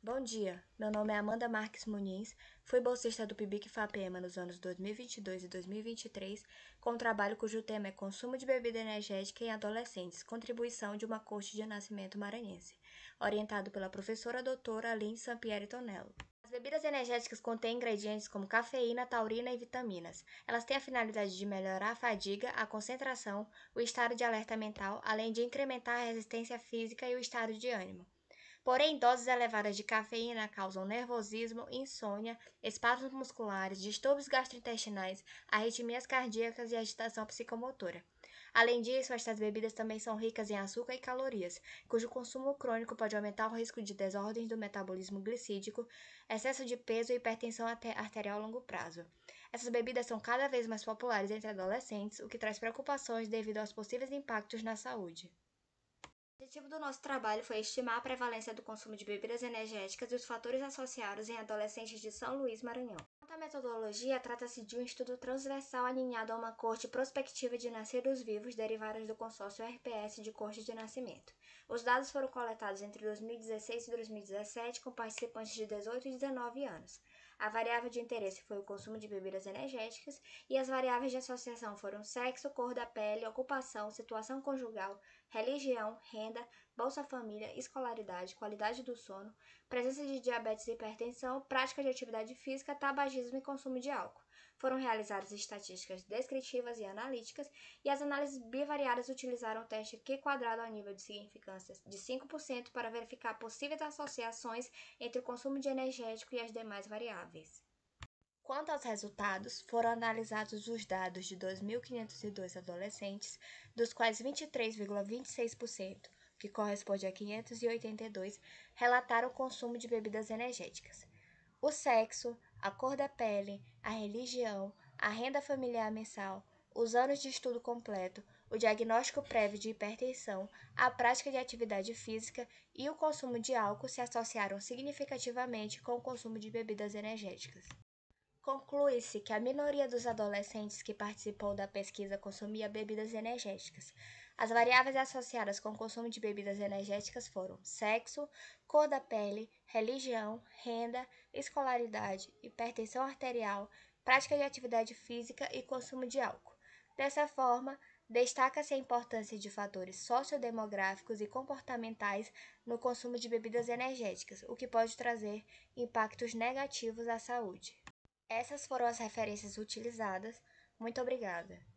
Bom dia, meu nome é Amanda Marques Muniz, fui bolsista do PIBIC-FAPEMA nos anos 2022 e 2023, com um trabalho cujo tema é Consumo de Bebida Energética em Adolescentes, contribuição de uma corte de nascimento maranhense, orientado pela professora doutora Aline Sampieri Tonello. As bebidas energéticas contêm ingredientes como cafeína, taurina e vitaminas. Elas têm a finalidade de melhorar a fadiga, a concentração, o estado de alerta mental, além de incrementar a resistência física e o estado de ânimo. Porém, doses elevadas de cafeína causam nervosismo, insônia, espasmos musculares, distúrbios gastrointestinais, arritmias cardíacas e agitação psicomotora. Além disso, estas bebidas também são ricas em açúcar e calorias, cujo consumo crônico pode aumentar o risco de desordens do metabolismo glicídico, excesso de peso e hipertensão arterial a longo prazo. Essas bebidas são cada vez mais populares entre adolescentes, o que traz preocupações devido aos possíveis impactos na saúde. O objetivo do nosso trabalho foi estimar a prevalência do consumo de bebidas energéticas e os fatores associados em adolescentes de São Luís, Maranhão. Quanto à metodologia, trata-se de um estudo transversal alinhado a uma corte prospectiva de nascidos vivos derivadas do consórcio RPS de cortes de nascimento. Os dados foram coletados entre 2016 e 2017 com participantes de 18 e 19 anos. A variável de interesse foi o consumo de bebidas energéticas e as variáveis de associação foram sexo, cor da pele, ocupação, situação conjugal, religião, renda, Bolsa Família, escolaridade, qualidade do sono, presença de diabetes e hipertensão, prática de atividade física, tabagismo e consumo de álcool. Foram realizadas estatísticas descritivas e analíticas e as análises bivariadas utilizaram o teste Q-quadrado ao nível de significância de 5% para verificar possíveis associações entre o consumo de energético e as demais variáveis. Quanto aos resultados, foram analisados os dados de 2.502 adolescentes, dos quais 23,26%, que corresponde a 582, relataram o consumo de bebidas energéticas. O sexo, a cor da pele, a religião, a renda familiar mensal, os anos de estudo completo, o diagnóstico prévio de hipertensão, a prática de atividade física e o consumo de álcool se associaram significativamente com o consumo de bebidas energéticas. Conclui-se que a minoria dos adolescentes que participou da pesquisa consumia bebidas energéticas. As variáveis associadas com o consumo de bebidas energéticas foram sexo, cor da pele, religião, renda, escolaridade, hipertensão arterial, prática de atividade física e consumo de álcool. Dessa forma, destaca-se a importância de fatores sociodemográficos e comportamentais no consumo de bebidas energéticas, o que pode trazer impactos negativos à saúde. Essas foram as referências utilizadas. Muito obrigada.